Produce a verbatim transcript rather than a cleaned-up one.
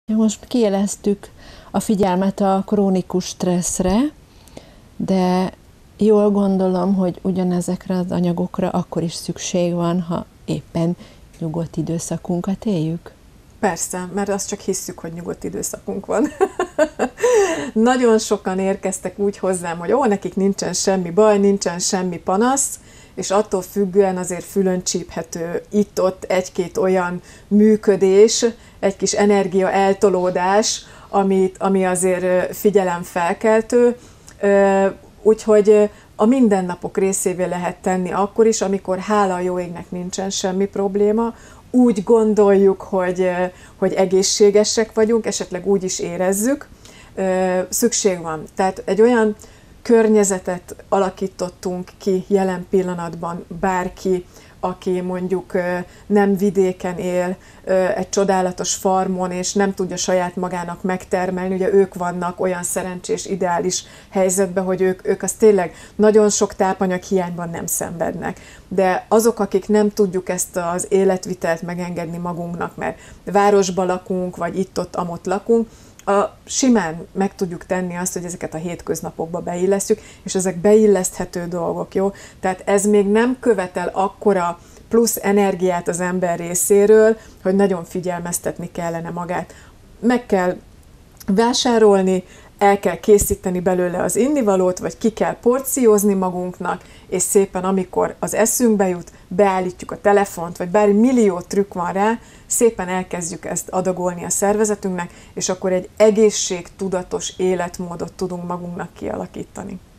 Most kiéleztük a figyelmet a krónikus stresszre, de jól gondolom, hogy ugyanezekre az anyagokra akkor is szükség van, ha éppen nyugodt időszakunkat éljük. Persze, mert azt csak hisszük, hogy nyugodt időszakunk van. Nagyon sokan érkeztek úgy hozzám, hogy ó, nekik nincsen semmi baj, nincsen semmi panasz, és attól függően azért fülön csíphető itt-ott egy-két olyan működés, egy kis energia eltolódás, amit, ami azért figyelemfelkeltő. Úgyhogy a mindennapok részévé lehet tenni akkor is, amikor hála a jó égnek nincsen semmi probléma, úgy gondoljuk, hogy, hogy egészségesek vagyunk, esetleg úgy is érezzük, szükség van. Tehát egy olyan környezetet alakítottunk ki jelen pillanatban bárki, aki mondjuk nem vidéken él, egy csodálatos farmon, és nem tudja saját magának megtermelni, ugye ők vannak olyan szerencsés, ideális helyzetben, hogy ők, ők az tényleg nagyon sok tápanyag hiányban nem szenvednek. De azok, akik nem tudjuk ezt az életvitelt megengedni magunknak, mert városban lakunk, vagy itt-ott, amott lakunk, a, simán meg tudjuk tenni azt, hogy ezeket a hétköznapokba beillesztjük, és ezek beilleszthető dolgok, jó? Tehát ez még nem követel akkora plusz energiát az ember részéről, hogy nagyon figyelmeztetni kellene magát. Meg kell vásárolni, el kell készíteni belőle az innivalót, vagy ki kell porciózni magunknak, és szépen, amikor az eszünkbe jut, beállítjuk a telefont, vagy bármi millió trükk van rá, szépen elkezdjük ezt adagolni a szervezetünknek, és akkor egy egészségtudatos életmódot tudunk magunknak kialakítani.